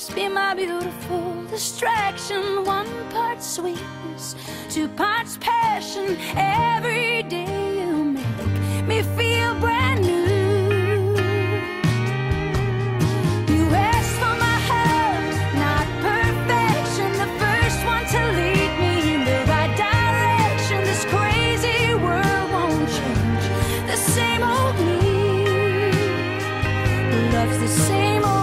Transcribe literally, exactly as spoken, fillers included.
Just be my beautiful distraction. One part sweetness, two parts passion. Every day you make me feel brand new. You ask for my help, not perfection. The first one to lead me in the right direction. This crazy world won't change. The same old me loves the same old